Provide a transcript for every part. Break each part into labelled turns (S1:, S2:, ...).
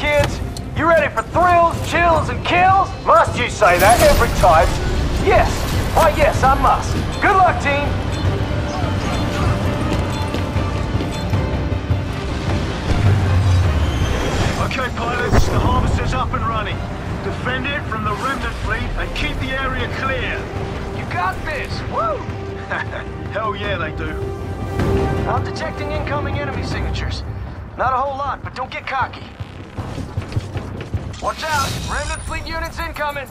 S1: kids? You ready for thrills, chills, and kills?
S2: Must you say that every time?
S1: Yes. Why, yes, I must. Good luck, team.
S3: Okay, pilots, the harvester's up and running. Defend it from the remnant fleet and keep the area clear.
S1: You got this. Woo!
S3: Hell yeah, they do.
S1: I'm detecting incoming enemy signatures. Not a whole lot, but don't get cocky. Watch out! Remnant fleet units incoming!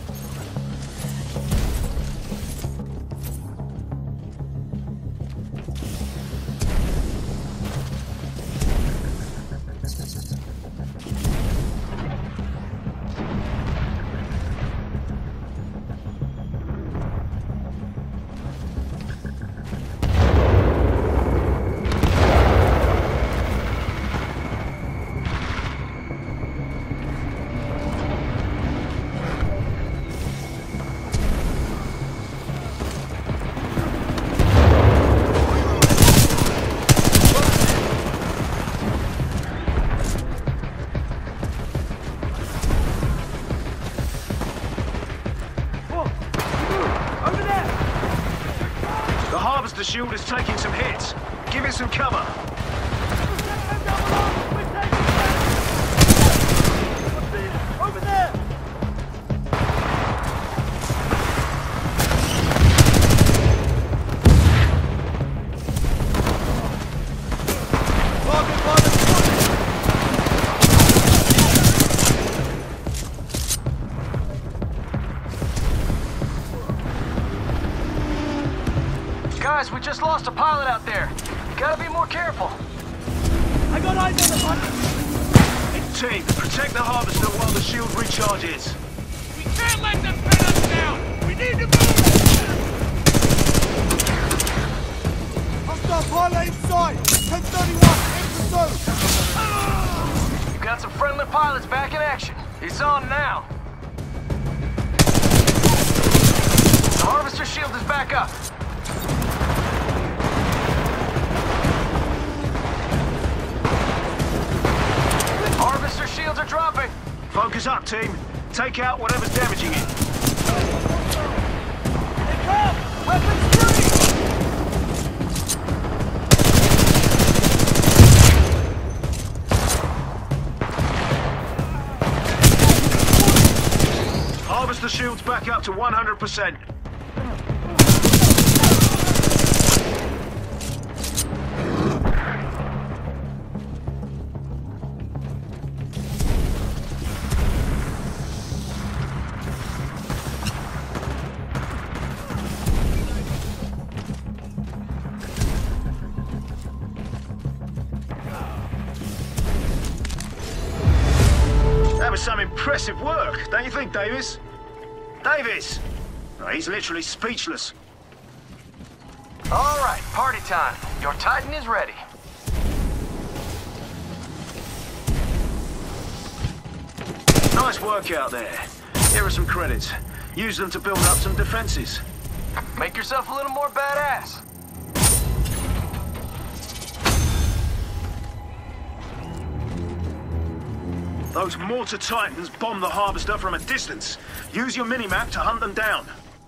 S3: The shield is taking some hits. Give it some cover.
S4: Over there!
S1: Guys, we just lost a pilot out there. Gotta be more careful.
S4: I got eyes on the button!
S3: Team, protect the harvester while the shield recharges.
S4: We can't let them pin us down! We need to move! Hostile pilot inside! 1031, in pursuit!
S1: You got some friendly pilots back in action. It's on now. The harvester shield is back up. Harvester shields are dropping.
S3: Focus up, team. Take out whatever's damaging it.
S4: They come! Weapons free!
S3: Harvester shields back up to 100%. That was some impressive work, don't you think, Davis? Davis! Oh, he's literally speechless.
S1: All right, party time. Your Titan is ready.
S3: Nice work out there. Here are some credits. Use them to build up some defenses.
S1: Make yourself a little more badass.
S3: Those mortar titans bomb the harvester from a distance. Use your minimap to hunt them down.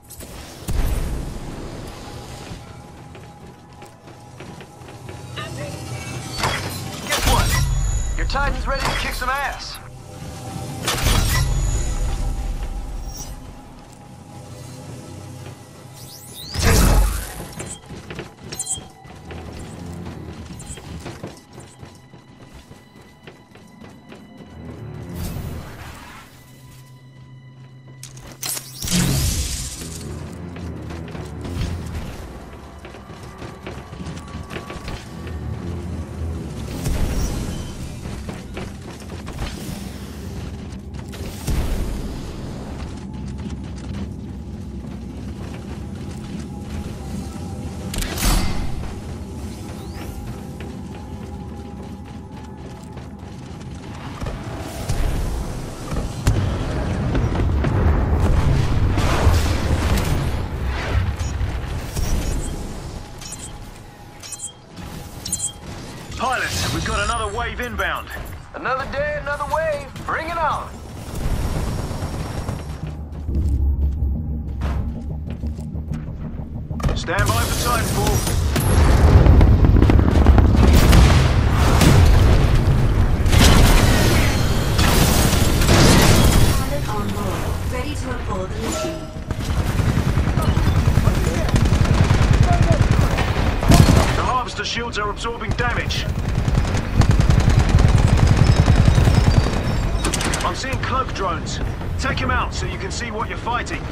S1: Guess what? Your Titan's ready to kick some ass.
S3: Pilots, we've got another wave inbound.
S1: Another day, another wave. Bring it on.
S3: Stand by for Titanfall.
S5: Pilot on board, ready to report the mission.
S3: The harvester shields are absorbing damage. I'm seeing cloak drones. Take him out so you can see what you're fighting.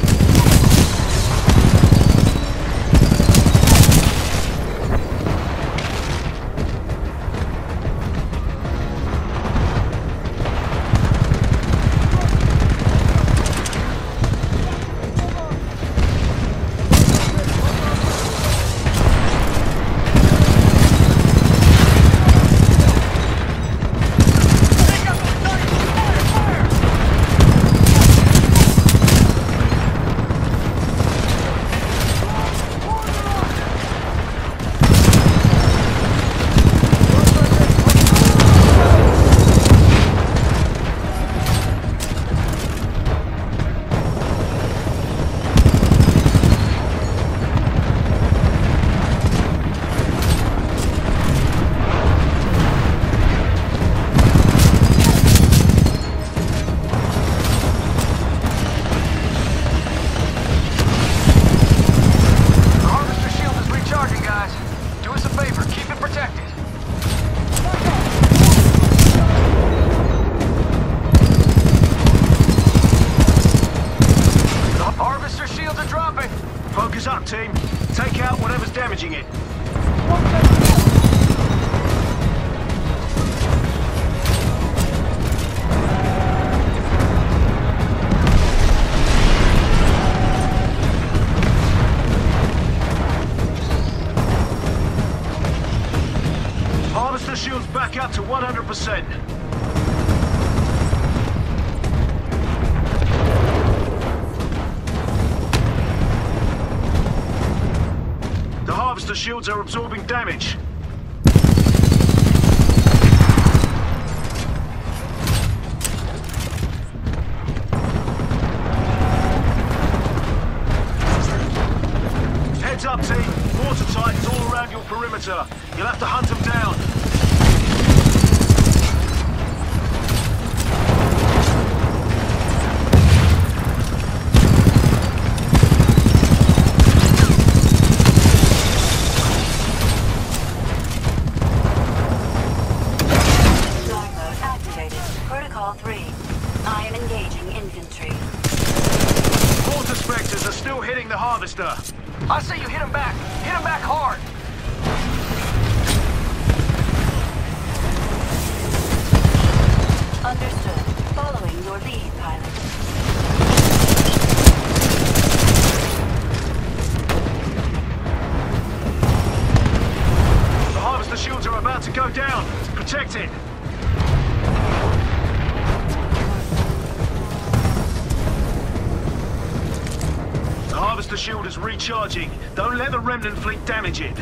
S3: Focus up, team. Take out whatever's damaging it. Harvester shields back up to 100%. The shields are absorbing damage. Heads up, team. Water titans all around your perimeter. You'll have to hunt them down.
S5: I am engaging infantry.
S3: Water specters are still hitting the harvester.
S1: I say you hit him back. Hit him back hard.
S5: Understood. Following your lead, pilot.
S3: The harvester shields are about to go down. Protect it. The harvester shield is recharging. Don't let the remnant fleet damage it.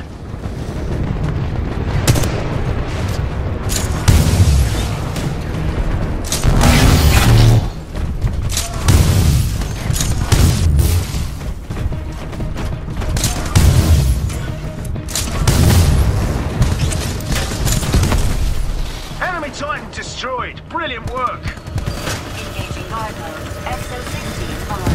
S3: Enemy Titan destroyed. Brilliant work.
S5: Engaging guard mode. XO-16 on.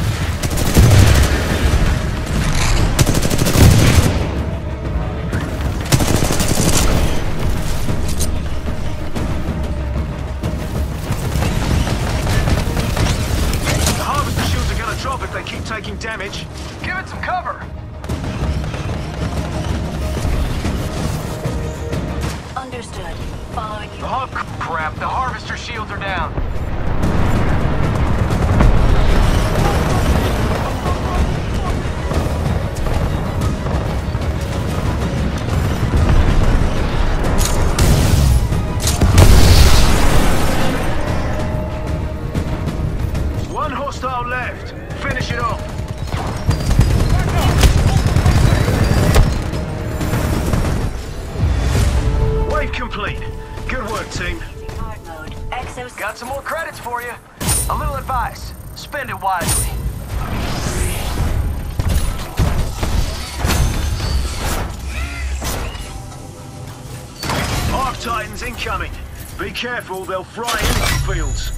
S3: If they keep taking damage.
S1: Give it some cover.
S5: Understood. Following you.
S1: Crap, the harvester shields are down.
S3: One hostile left. Finish it off. Wave complete. Good work, team.
S5: Exo...
S1: Got some more credits for you. A little advice. Spend it wisely.
S3: Arc Titans incoming. Be careful, they'll fry energy fields.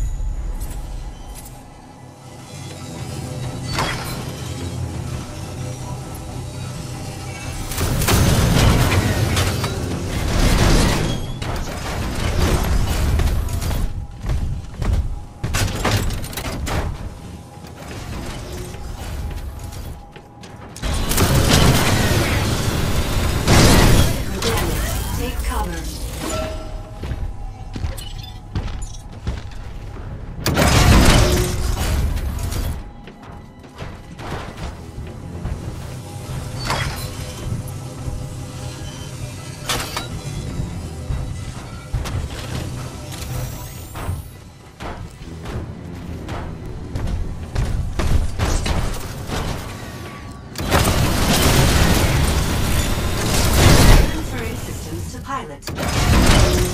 S5: Take cover. Transferring systems to pilot.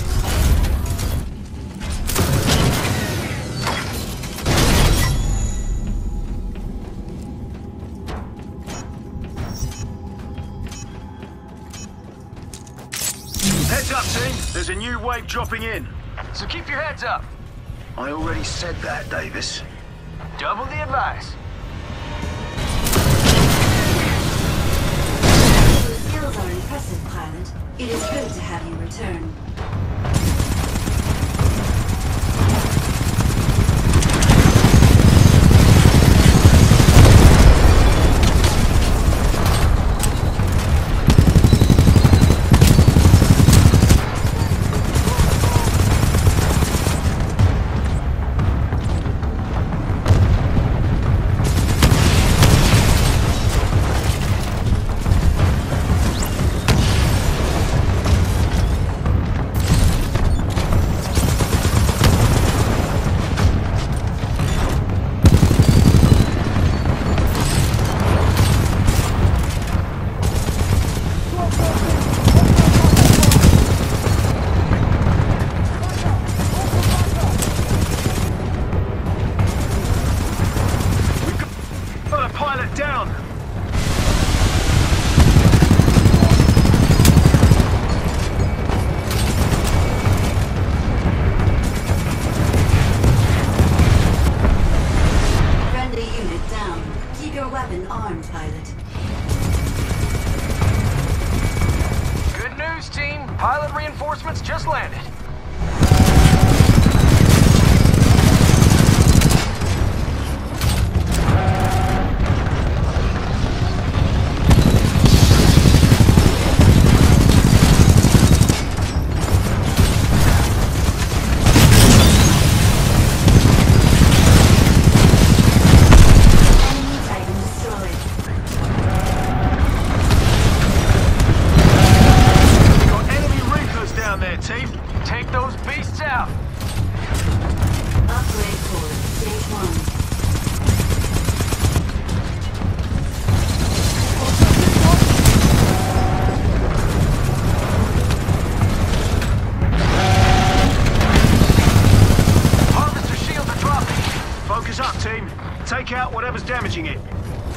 S3: Heads up, team. There's a new wave dropping in.
S1: So keep your heads up.
S3: I already said that, Davis.
S1: Double the advice.
S5: Your skills are impressive, pilot. It is good to have you return.
S3: Got a pilot down.
S5: Friendly unit down. Keep your weapon armed, pilot.
S1: Good news, team. Pilot reinforcements just landed.
S5: Enemy Titan destroyed.
S3: Got enemy Reapers down there, team.
S1: Take those beasts out.
S5: Upgrade core, stage 1.
S1: Harvester shields are dropping.
S3: Focus up, team. Take out whatever's damaging it.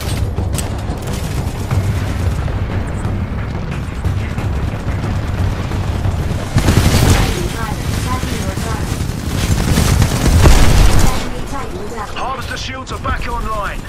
S5: Titan pilot, attacking your target. Enemy Titan down.
S3: Harvester shields are back online.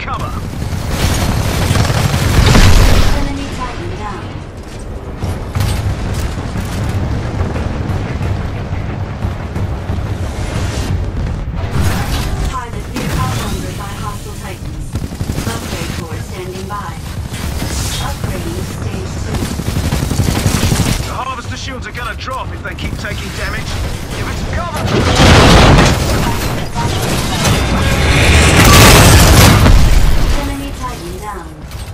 S3: cover.
S5: Enemy Titan down. Pilot near outnumbered by hostile Titans. Upgrade core standing by. Upgrading to stage 2.
S3: The harvester shields are gonna drop if they keep taking damage.
S1: Give it some cover!
S5: Enemy Titan down.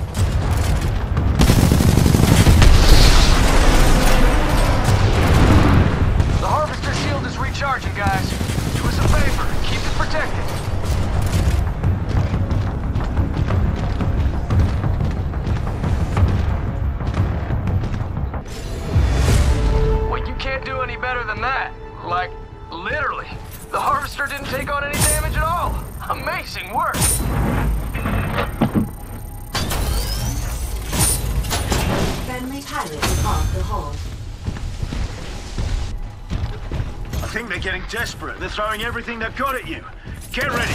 S1: The harvester shield is recharging, guys. Do us a favor. Keep it protected. Well, you can't do any better than that. Like, literally. The harvester didn't take on any damage at all. Amazing work.
S5: Friendly pilot is off the hull.
S3: I think they're getting desperate. They're throwing everything they've got at you. Get ready.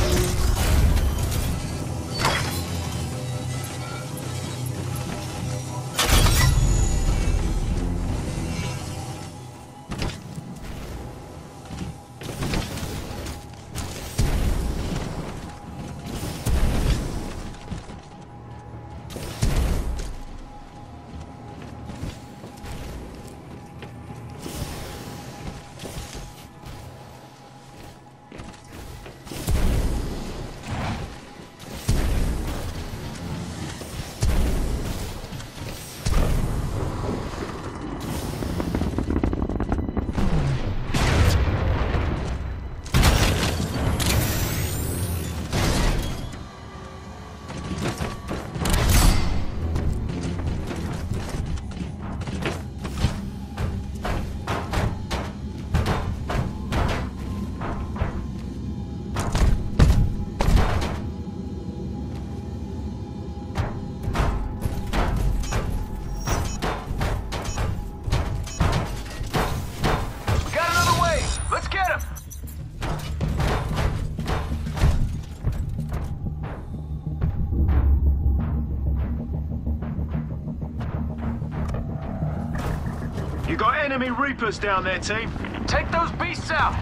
S3: You got enemy Reapers down there, team.
S1: Take those beasts out!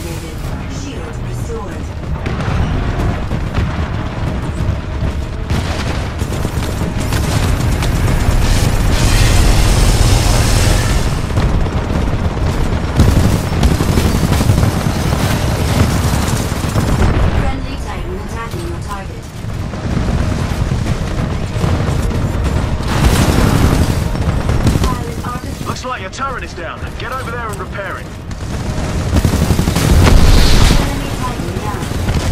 S5: activated. Shield restored. Friendly Titan attacking your target. Pilot Argus.
S3: Looks like your turret is down. Get over there and repair it.
S5: Enemy Titan down.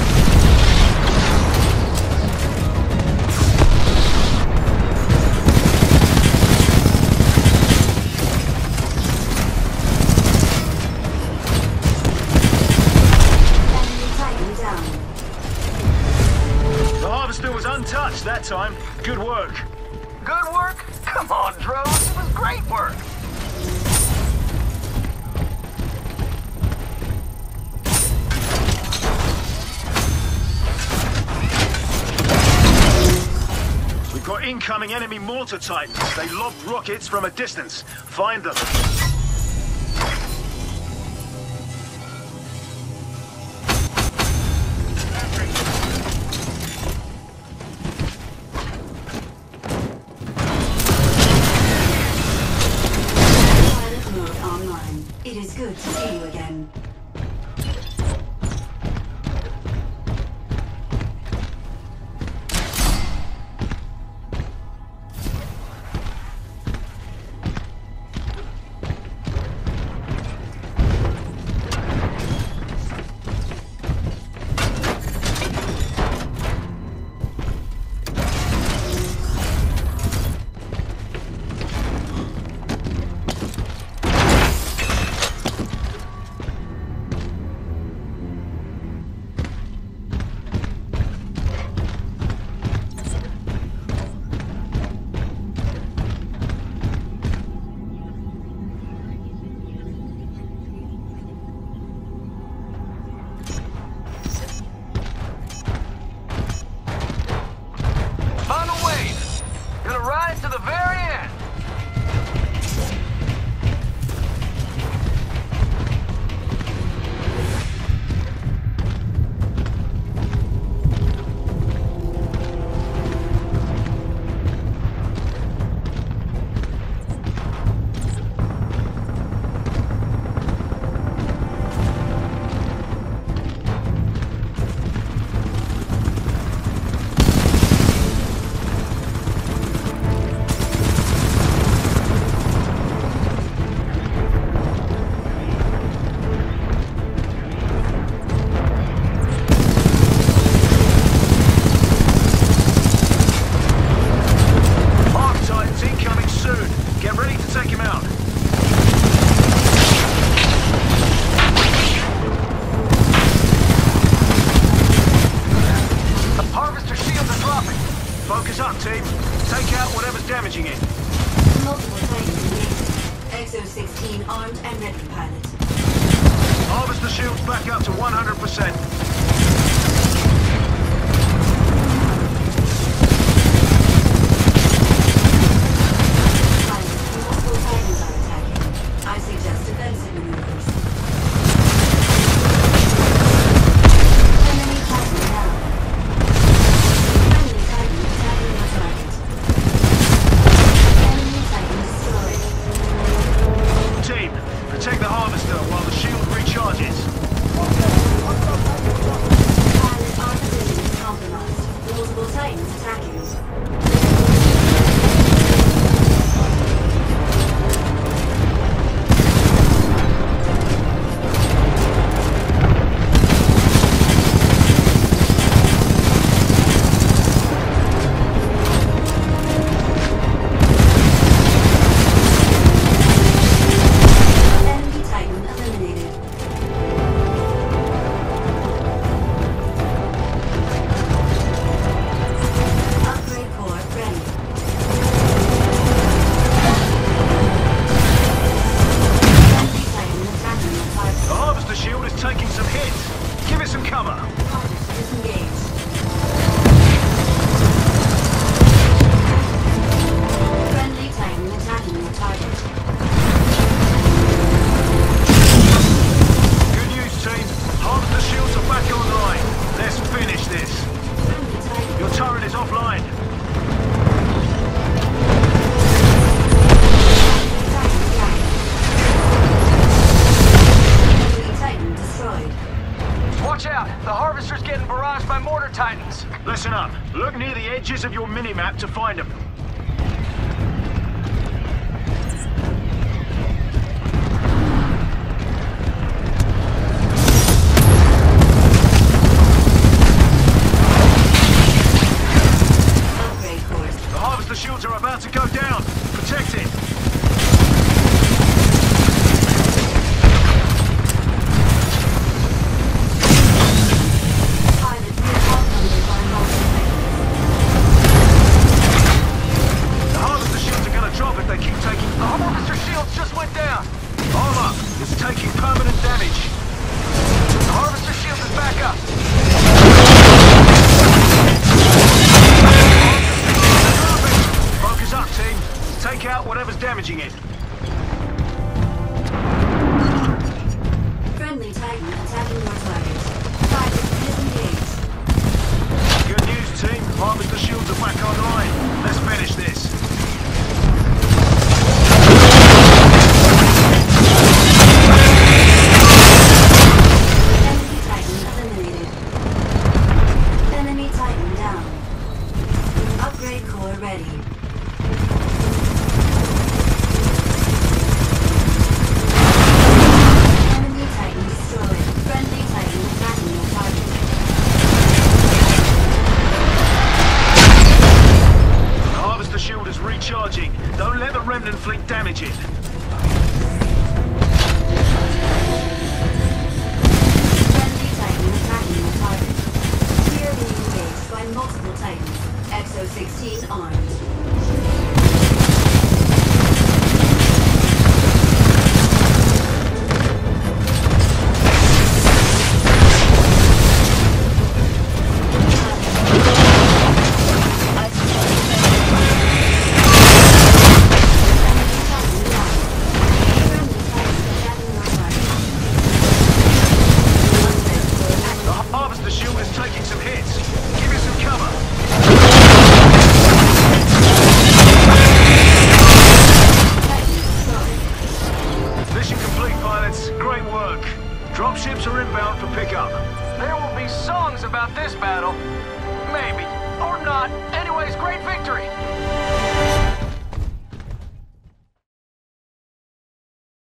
S5: Enemy Titan down.
S3: The harvester was untouched that time. Good work.
S1: Good work? Come on, Drones. It was great work.
S3: We've got incoming enemy mortar titans. They lob rockets from a distance. Find them.
S5: Pilot mode online. It is good to see you again.
S1: Final wave. Gonna ride to the very end.
S3: Arc titans incoming soon. Get ready to take him out.
S1: The harvester shields are dropping.
S3: Focus up, team. Take out whatever's damaging it.
S5: Multiple Titans engaged. XO-16 armed and ready, pilot.
S3: Harvester shields back up to 100%.
S5: Pilot, multiple Titans are attacking. I suggest defensive maneuvers. Enemy Titan down. Friendly Titan attacking your target. Enemy Titan destroyed.
S3: Team, protect the harvester while the shield recharges.
S5: Pilot, our position is compromised. Multiple Titans attacking. Enemy Titan eliminated. Upgrade core ready. Enemy Titan attacking your target.
S3: The harvester shield is taking some hits. Give it some cover.
S5: Harvester disengaged. Friendly Titan attacking your target.
S3: Good news, team.
S1: Watch out! The Harvester's getting barraged by mortar titans.
S3: Listen up. Look near the edges of your minimap to find them.
S5: Upgrade course.
S3: The Harvester shields are about to go down. Protect it.
S5: Pilots get outnumbered by hostile titans.
S3: The Harvester shields are gonna drop if they keep taking...
S1: The Harvester shields just went down.
S3: Armor is taking permanent damage.
S1: The Harvester shield is back up.
S3: Focus up, team. Take out whatever's damaging it.
S5: Friendly Titan attacking your target. Target disengaged.
S3: Good news, team. Harvester shields are back online. Let's finish this.
S5: Enemy Titan eliminated. Enemy Titan down. Upgrade core ready. Enemy Titan destroyed. Friendly Titan attacking your target.
S3: The Harvester shield is recharging. Don't let the Remnant fleet damage it.
S5: Friendly Titan attacking your target. We are being engaged by multiple Titans. Exo-16 armed.
S3: The Harvester shield is taking some hits. Give it some cover. Mission complete, pilots. Great work. Dropships are inbound for pickup.
S1: There will be songs about this battle. Maybe. Or not. Anyways, great victory.